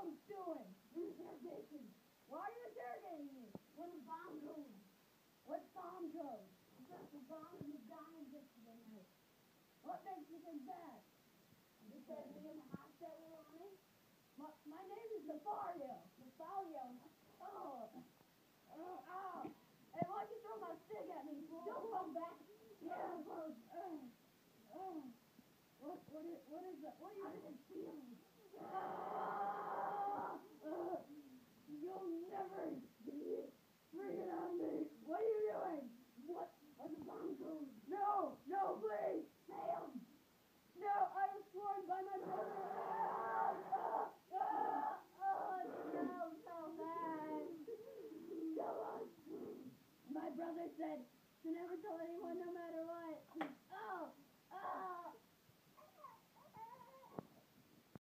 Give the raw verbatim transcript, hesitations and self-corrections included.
Jones doing? Interrogation. Why are you interrogating me? When the bomb goes. What bomb goes? Because the bomb in McDonald's yesterday night. What makes you think that? Because me and the hospital were on it? My, my name is Nafario. Nafario. Oh. Oh, oh. Hey, why'd you throw my stick at me, fool? Don't come back. Yeah, folks. Uh, uh. What, what is, what is that? What are you... How does it feel? Ah! Uh, you'll never see it. Bring it on me. What are you doing? What? Are the bomb codes? No, no, please. Say 'em. No, I was sworn by my brother. Ah! Ah! Ah! Oh, no, so bad. Tell us. My brother said to never tell anyone no matter what. Oh, oh.